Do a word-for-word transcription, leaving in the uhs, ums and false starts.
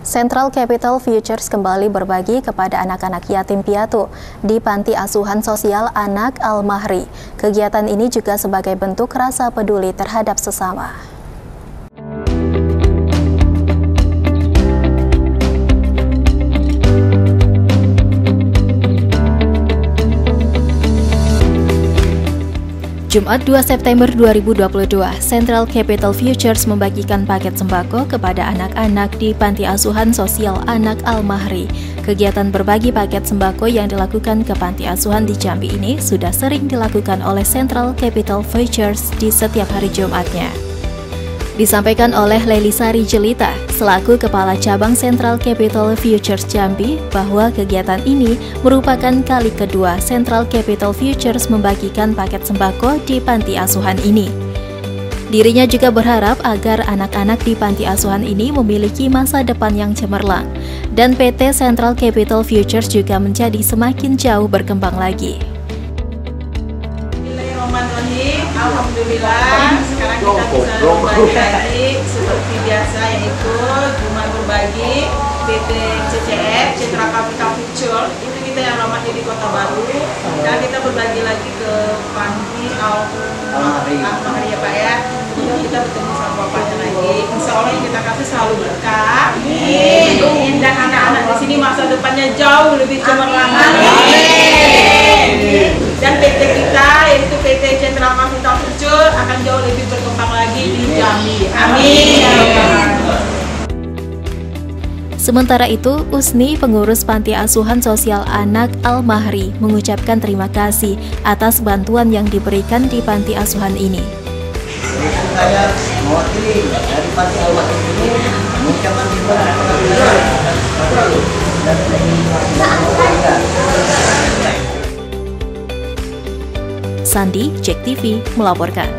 Central Capital Futures kembali berbagi kepada anak-anak yatim piatu di Panti Asuhan Sosial Anak Al-Mahri. Kegiatan ini juga sebagai bentuk rasa peduli terhadap sesama. Jumat dua September dua ribu dua puluh dua, Central Capital Futures membagikan paket sembako kepada anak-anak di Panti Asuhan Sosial Anak Al-Mahri. Kegiatan berbagi paket sembako yang dilakukan ke Panti Asuhan di Jambi ini sudah sering dilakukan oleh Central Capital Futures di setiap hari Jumatnya. Disampaikan oleh Lelisari Jelita, selaku Kepala Cabang Central Capital Futures Jambi, bahwa kegiatan ini merupakan kali kedua Central Capital Futures membagikan paket sembako di panti asuhan ini. Dirinya juga berharap agar anak-anak di panti asuhan ini memiliki masa depan yang cemerlang, dan P T Central Capital Futures juga menjadi semakin jauh berkembang lagi. Alhamdulillah, sekarang kita bisa berbagi lagi seperti biasa, yaitu rumah berbagi P T C C F, Central Capital Futures, itu kita yang alamatnya di Kota Baru, dan kita berbagi lagi ke Panti Al-Mahri ya Pak ya. Kemudian kita bertemu sama bapaknya lagi. Insya Allah yang kita kasih selalu berkah. Amin. Dan anak-anak di sini masa depannya jauh lebih cemerlang. Dan P T kita, yaitu P T Central Capital Futures, akan jauh lebih berkembang lagi di Jambi. Amin. Sementara itu, Usni, pengurus Panti Asuhan Sosial Anak Al-Mahri, mengucapkan terima kasih atas bantuan yang diberikan di panti asuhan ini. Saya mewakili dari Panti Al-Mahri ini mengucapkan terima kasih. Sandi, Cek T V, melaporkan.